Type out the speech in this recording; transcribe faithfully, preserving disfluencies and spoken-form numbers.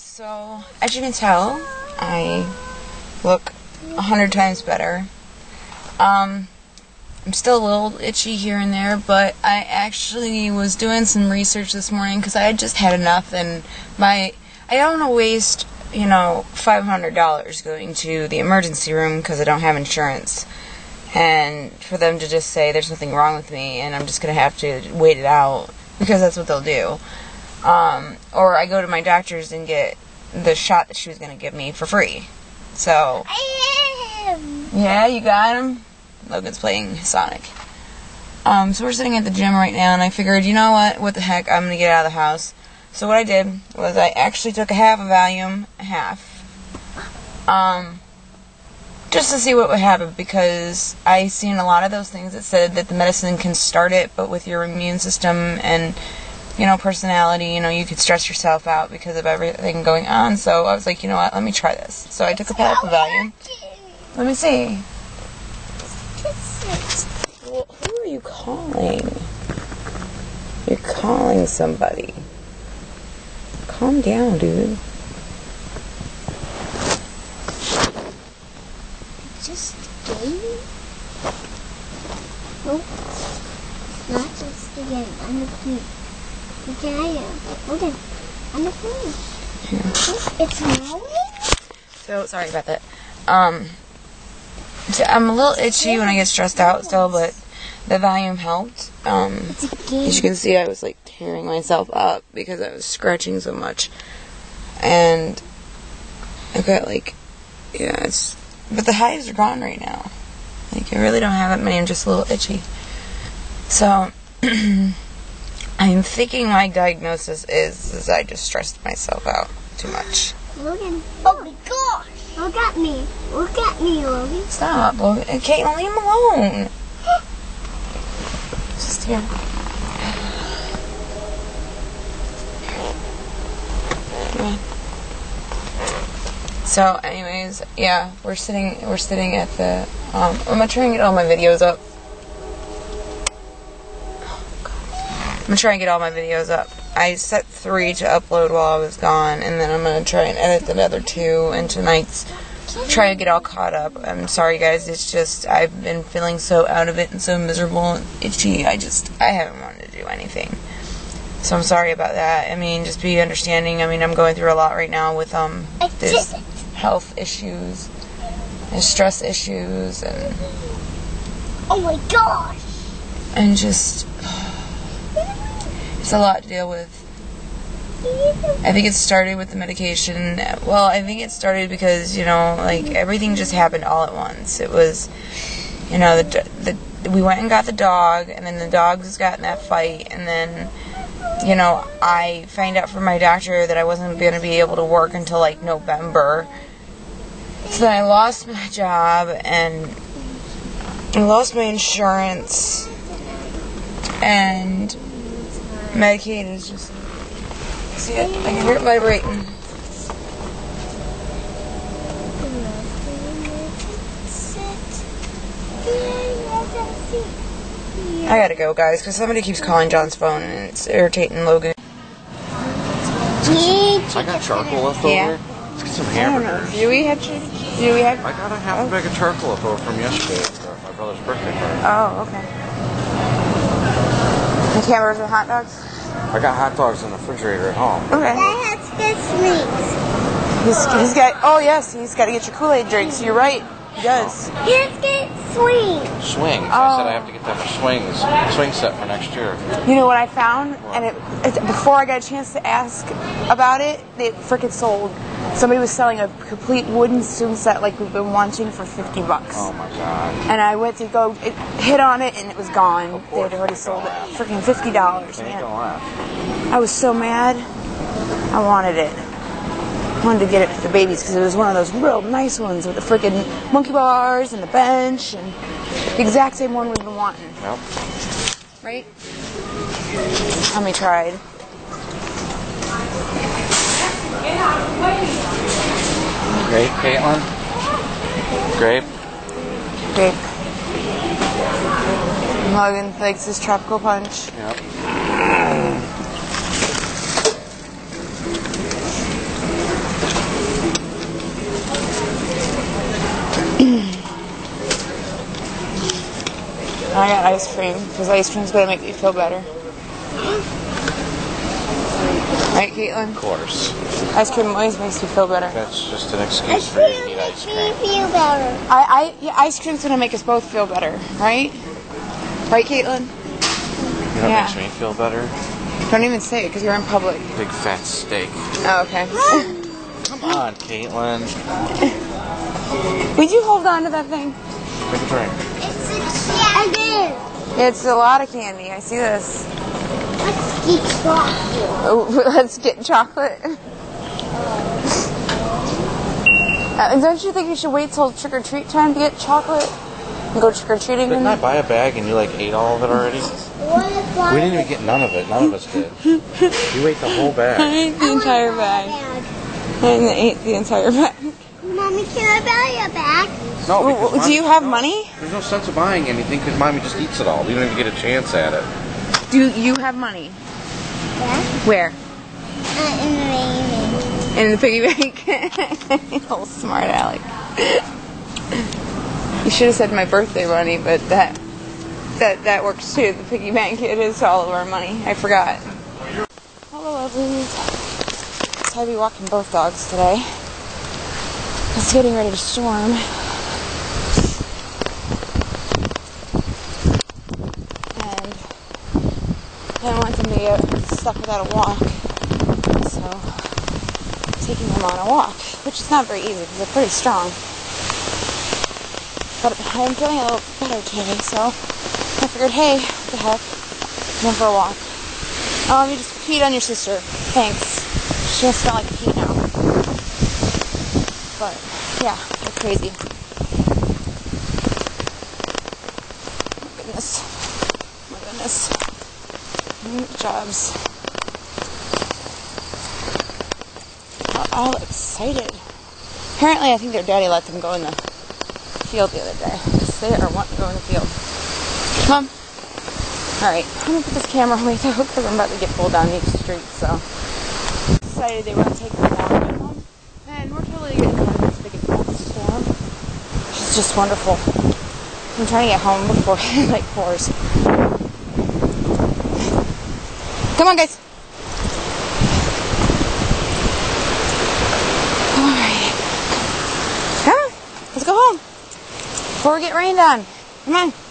So, as you can tell, I look a hundred times better. Um, I'm still a little itchy here and there, but I actually was doing some research this morning because I had just had enough, and my I don't want to waste, you know, five hundred dollars going to the emergency room because I don't have insurance, and for them to just say there's nothing wrong with me and I'm just going to have to wait it out because that's what they'll do. Um, or I go to my doctor's and get the shot that she was going to give me for free. So, yeah, you got him. Logan's playing Sonic. Um, so we're sitting at the gym right now, and I figured, you know what, what the heck, I'm going to get out of the house. So what I did was I actually took a half of Valium, a half, um, just to see what would happen, because I seen a lot of those things that said that the medicine can start it, but with your immune system and, you know, personality, you know, you could stress yourself out because of everything going on. So I was like, you know what, let me try this. So I took a half of Valium. Let me see. Well, who are you calling? You're calling somebody. Calm down, dude. Just a game? Nope. Not just a game. I'm the queen. Okay, I am. Okay. I'm the queen. Yeah. It's snowing? So, sorry about that. Um, so I'm a little itchy when I get stressed out still, but the Valium helped. Um, as you can see, I was like tearing myself up because I was scratching so much. And I've got like, yeah, it's, but the hives are gone right now. Like, I really don't have that many, I'm just a little itchy. So, I'm thinking my diagnosis is, is I just stressed myself out too much. Logan. Oh my gosh. Look at me. Look at me, Logan. Stop, Logan. Caitlin, leave him alone. Just here. Yeah. So, anyways, yeah, we're sitting. We're sitting at the. Um, I'm gonna try and get all my videos up. I'm gonna try and get all my videos up. I set three to upload while I was gone, and then I'm gonna try and edit the other two, and tonight's try to get all caught up. I'm sorry, guys. It's just I've been feeling so out of it and so miserable and itchy. I just I haven't wanted to do anything. So I'm sorry about that. I mean, just be understanding. I mean, I'm going through a lot right now with um this health issues and stress issues and oh my gosh, and just it's a lot to deal with. I think it started with the medication. Well, I think it started because, you know, like, everything just happened all at once. It was, you know, the, the we went and got the dog, and then the dogs got in that fight, and then, you know, I found out from my doctor that I wasn't going to be able to work until, like, November. So then I lost my job, and I lost my insurance, and Medicaid is just... See it? I can hear it vibrating. I gotta go, guys, because somebody keeps calling John's phone and it's irritating Logan. I got charcoal left over. Yeah. Let's get some hamburgers. Do we have? Do we have? I got a half a bag of charcoal left over from yesterday for my brother's birthday party. Oh, okay. And hamburgers and hot dogs. I got hot dogs in the refrigerator at home. Okay. Dad has to get sweets. He's, he's got. Oh yes, he's got to get your Kool-Aid drinks. You're right. He does. He has to get sweets. Swings. Oh. I said I have to get them a swings, swing set for next year. You know what I found? And it, it, before I got a chance to ask about it, they frickin' sold. Somebody was selling a complete wooden swing set like we've been wanting for fifty bucks. Oh my god. And I went to go it, hit on it and it was gone. They had already sold it. Freaking fifty dollars. Ain't gonna laugh. I was so mad. I wanted it. I wanted to get it for the babies because it was one of those real nice ones with the freaking monkey bars and the bench and the exact same one we've been wanting. Yep. Right? How many tried? Grape, Caitlin? Grape? Grape. Logan likes his tropical punch. Yep. I got ice cream because ice cream's gonna make me feel better. Right, Caitlin? Of course. Ice cream always makes you feel better. That's just an excuse Ice for you to cream eat makes ice me cream. feel better. I, I, yeah, ice cream's gonna make us both feel better, right? Right, Caitlin? You know what Yeah. makes me feel better? Don't even say it because you're in public. Big fat steak. Oh, okay. Come on, Caitlin. Would you hold on to that thing? Take a drink. It's a candy. It's a lot of candy. I see this. Let's eat chocolate. Oh, let's get chocolate. Uh, don't you think you should wait till trick or treat time to get chocolate and go trick or treating? Didn't I buy a bag and you like ate all of it already? What if I We didn't even get none of it. None of us did. You ate the whole I bag. ate the entire bag. And I ate the entire bag. Mommy, can I buy a bag? No, Well, because do Mommy- you have no. money? There's no sense of buying anything because Mommy just eats it all. You don't even get a chance at it. Do you have money? Yeah. Where? Uh, in the rain. In the piggy bank. Oh, smart Alec. You should have said my birthday money, but that that that works too. The piggy bank, it is all of our money. I forgot. Hello, lovelies. So I'll be walking both dogs today. It's getting ready to storm. And I don't want them to get stuck without a walk. So taking them on a walk, which is not very easy because they're pretty strong. But I'm feeling a little better today, so I figured, hey, what the heck, I'm going for a walk. Um, you just peed on your sister. Thanks. She doesn't smell like pee now. But, yeah, they're crazy. Oh my goodness. Oh my goodness. Good jobs. All excited. Apparently, I think their daddy let them go in the field the other day. They are wanting to go in the field. Mom. Alright, I'm going to put this camera away though because I'm about to get pulled down each street, so. Decided they were going to take me down with them. And we're totally getting out of this big advanced storm, which is just wonderful. I'm trying to get home before it like pours. Come on, guys. Alright. Come on. Let's go home. Before we get rained on. Come on.